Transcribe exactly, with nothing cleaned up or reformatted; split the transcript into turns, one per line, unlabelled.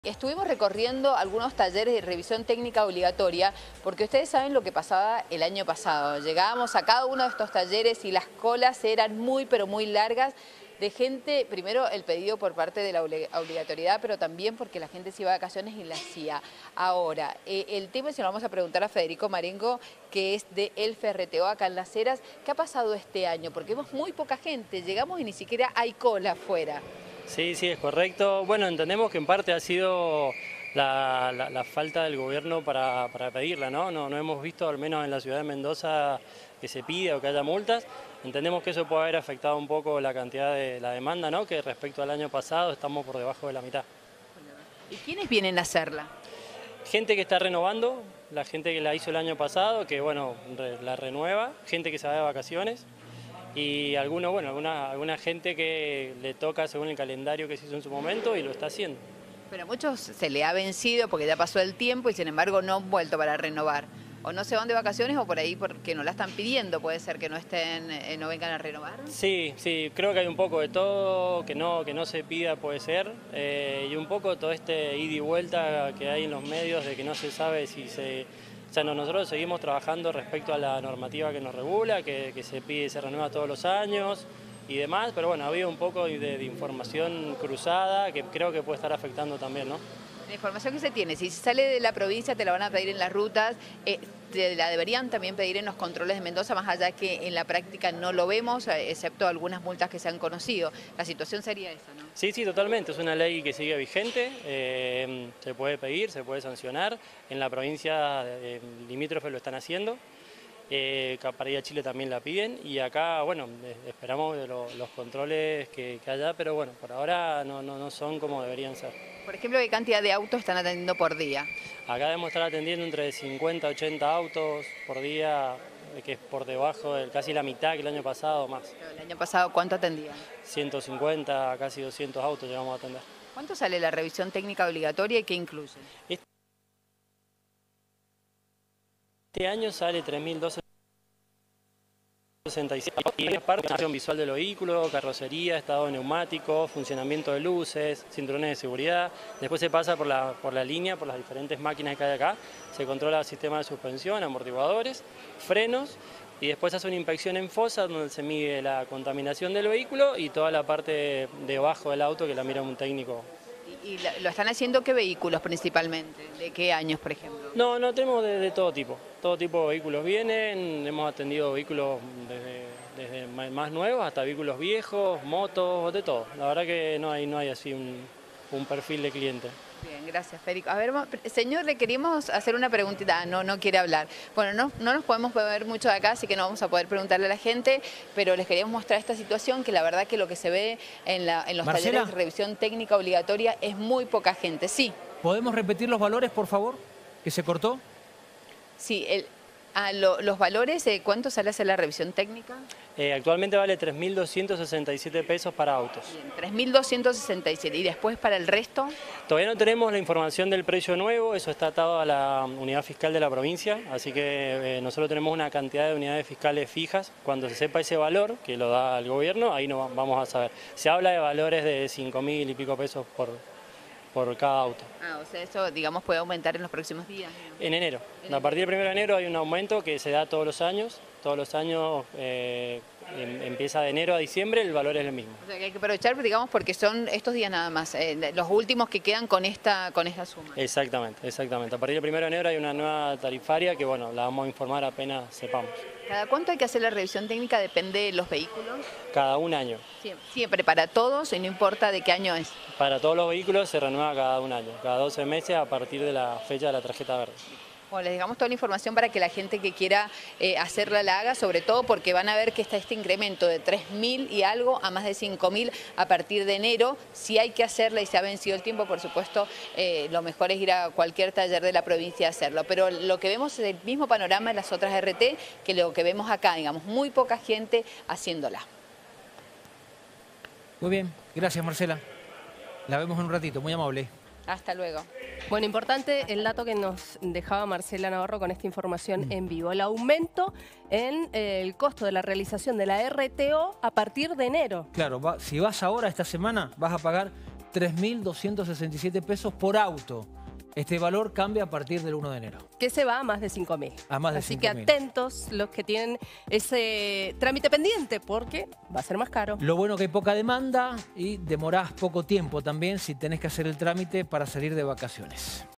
Estuvimos recorriendo algunos talleres de revisión técnica obligatoria porque ustedes saben lo que pasaba el año pasado. Llegábamos a cada uno de estos talleres y las colas eran muy pero muy largas de gente, primero el pedido por parte de la obligatoriedad, pero también porque la gente se iba de vacaciones y la hacía. Ahora, eh, el tema se lo vamos a preguntar a Federico Marengo, que es de El F R T O acá en Las Heras. ¿Qué ha pasado este año? Porque vemos muy poca gente, llegamos y ni siquiera hay cola afuera.
Sí, sí, es correcto. Bueno, entendemos que en parte ha sido la, la, la falta del gobierno para, para pedirla, ¿no? ¿no? No hemos visto, al menos en la ciudad de Mendoza, que se pida o que haya multas. Entendemos que eso puede haber afectado un poco la cantidad de la demanda, ¿no? Que respecto al año pasado estamos por debajo de la mitad.
¿Y quiénes vienen a hacerla?
Gente que está renovando, la gente que la hizo el año pasado, que bueno, la renueva, gente que se va de vacaciones. Y alguno, bueno, alguna, alguna gente que le toca según el calendario que se hizo en su momento y lo está haciendo.
Pero a muchos se le ha vencido porque ya pasó el tiempo y sin embargo no han vuelto para renovar. O no se van de vacaciones o por ahí porque no la están pidiendo, puede ser que no estén, eh, no vengan a renovar.
Sí, sí, creo que hay un poco de todo, que no, que no se pida puede ser, eh, y un poco todo este ida y vuelta que hay en los medios de que no se sabe si se... O sea, nosotros seguimos trabajando respecto a la normativa que nos regula, que, que se pide y se renueva todos los años y demás, pero bueno, ha habido un poco de, de información cruzada que creo que puede estar afectando también, ¿no?
La información que se tiene, si sale de la provincia te la van a pedir en las rutas, eh, te la deberían también pedir en los controles de Mendoza, más allá que en la práctica no lo vemos, excepto algunas multas que se han conocido. La situación sería esa, ¿no?
Sí, sí, totalmente. Es una ley que sigue vigente, eh, se puede pedir, se puede sancionar. En la provincia eh, limítrofe lo están haciendo. Eh, para ir a Chile también la piden y acá, bueno, esperamos de lo, los controles que, que haya, pero bueno, por ahora no, no, no son como deberían ser.
Por ejemplo, ¿qué cantidad de autos están atendiendo por día?
Acá debemos estar atendiendo entre cincuenta a ochenta autos por día, que es por debajo de casi la mitad que el año pasado más.
¿El año pasado cuánto atendían?
ciento cincuenta, casi doscientos autos llegamos a atender.
¿Cuánto sale la revisión técnica obligatoria y qué incluye?
Este año sale tres mil doscientos sesenta y siete y parte función visual del vehículo, carrocería, estado neumático, funcionamiento de luces, cinturones de seguridad. Después se pasa por la, por la línea, por las diferentes máquinas que hay acá. Se controla el sistema de suspensión, amortiguadores, frenos y después hace una inspección en fosa donde se mide la contaminación del vehículo y toda la parte debajo del auto que la mira un técnico.
¿Y lo están haciendo qué vehículos principalmente? ¿De qué años, por ejemplo?
No, no, tenemos de, de todo tipo. Todo tipo de vehículos vienen, hemos atendido vehículos desde, desde más nuevos hasta vehículos viejos, motos, de todo. La verdad que no hay, no hay así un, un perfil de cliente.
Bien, gracias, Federico. A ver, señor, le queríamos hacer una preguntita. Ah, no, no quiere hablar. Bueno, no, no nos podemos ver mucho de acá, así que no vamos a poder preguntarle a la gente, pero les queríamos mostrar esta situación, que la verdad que lo que se ve en, la, en los
Marcela,
talleres de revisión técnica obligatoria es muy poca gente. Sí.
¿Podemos repetir los valores, por favor? ¿Que se cortó?
Sí, el, ah, lo, los valores, eh, ¿cuánto sale hacer la revisión técnica?
Eh, actualmente vale tres mil doscientos sesenta y siete pesos para autos.
tres mil doscientos sesenta y siete. ¿Y después para el resto?
Todavía no tenemos la información del precio nuevo, eso está atado a la unidad fiscal de la provincia, así que eh, nosotros tenemos una cantidad de unidades fiscales fijas. Cuando se sepa ese valor, que lo da el gobierno, ahí no vamos a saber. Se habla de valores de cinco mil y pico pesos por, por cada auto.
Ah, o sea, eso, digamos, puede aumentar en los próximos días, ¿no?
En enero.
En
A partir del primero de enero hay un aumento que se da todos los años. Todos los años eh, em, empieza de enero a diciembre, el valor es el mismo.
O sea, que hay que aprovechar, digamos, porque son estos días nada más, eh, los últimos que quedan con esta, con esta suma.
Exactamente, exactamente. A partir del primero de enero hay una nueva tarifaria que, bueno, la vamos a informar apenas sepamos.
¿Cada cuánto hay que hacer la revisión técnica? Depende de los vehículos.
Cada un año.
Siempre, siempre para todos y no importa de qué año es.
Para todos los vehículos se renueva cada un año, cada doce meses a partir de la fecha de la tarjeta verde.
Bueno, les dejamos toda la información para que la gente que quiera eh, hacerla la haga, sobre todo porque van a ver que está este incremento de tres mil y algo a más de cinco mil a partir de enero. Si hay que hacerla y se ha vencido el tiempo, por supuesto, eh, lo mejor es ir a cualquier taller de la provincia a hacerlo. Pero lo que vemos es el mismo panorama en las otras R T que lo que vemos acá, digamos, muy poca gente haciéndola.
Muy bien, gracias Marcela. La vemos en un ratito, muy amable.
Hasta luego.
Bueno, importante el dato que nos dejaba Marcela Navarro con esta información en vivo. El aumento en eh, el costo de la realización de la R T O a partir de enero.
Claro, va, si vas ahora esta semana vas a pagar tres mil doscientos sesenta y siete pesos por auto. Este valor cambia a partir del uno de enero.
Que se va a más de cinco mil.
A más de
Así
cinco
que
mil.
atentos los que tienen ese trámite pendiente, porque va a ser más caro.
Lo bueno que hay poca demanda y demorás poco tiempo también si tenés que hacer el trámite para salir de vacaciones.